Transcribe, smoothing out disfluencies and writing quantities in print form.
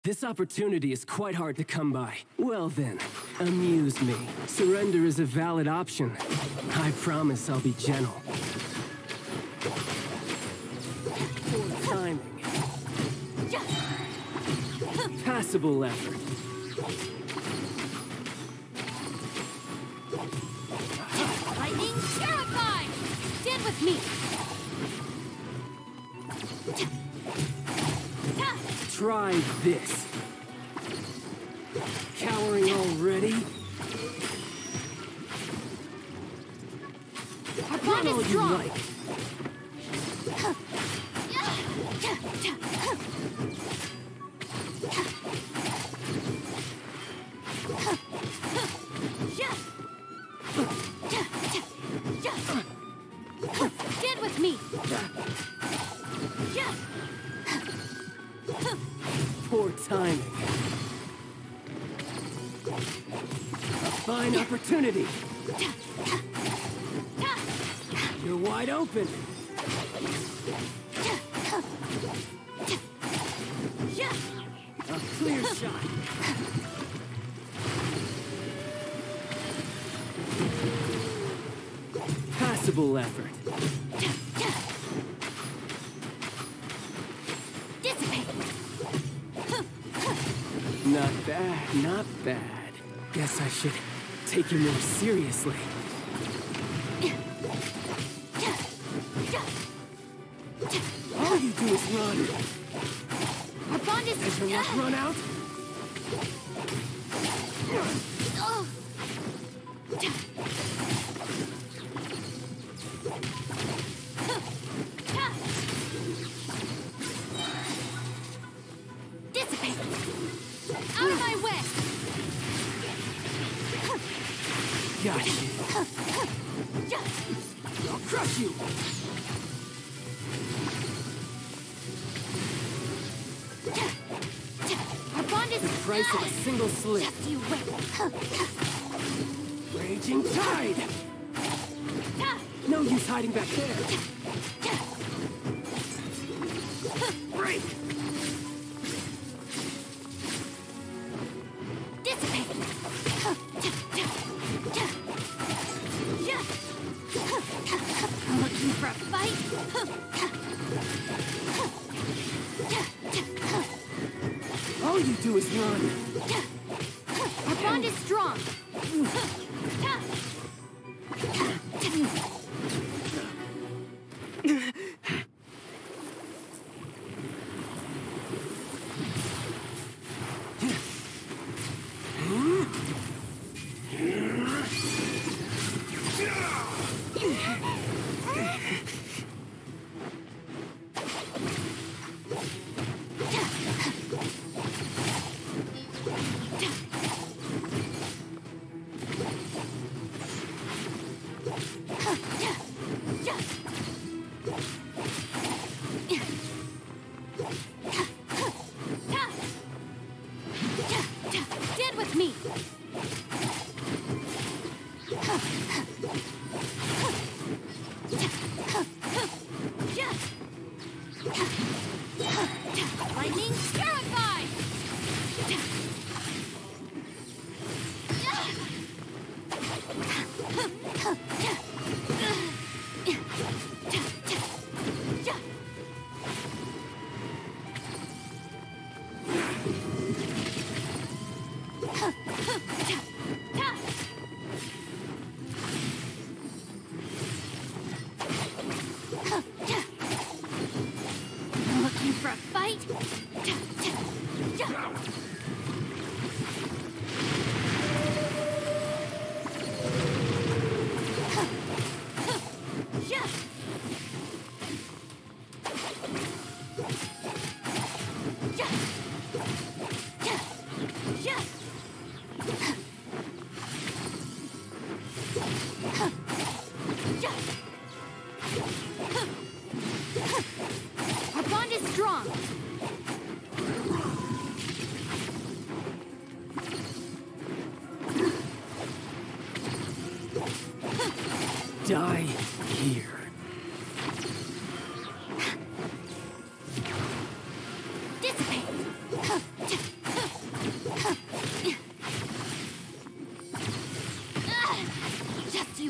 This opportunity is quite hard to come by. Well then, amuse me. Surrender is a valid option. I promise I'll be gentle. Poor timing. Passable effort. Lightning terrified! Stand with me! Try this. Cowering already? Our bond is strong! Like. Stand with me! Poor timing. A fine opportunity. You're wide open. A clear shot. Passable effort. Not bad, not bad. Guess I should take you more seriously. All you do is run. Our bond is... Has your luck run out? Dissipate! Out of my way! Gotcha. I'll crush you! Our bond is... The price of a single slip. Just you wait! Raging tide! No use hiding back there! Break! Dissipate! Looking for a fight? All you do is run. Our bond is strong. Stand with me. Lightning terrified. Looking for a fight? Our bond is strong. Die here. Dissipate. to...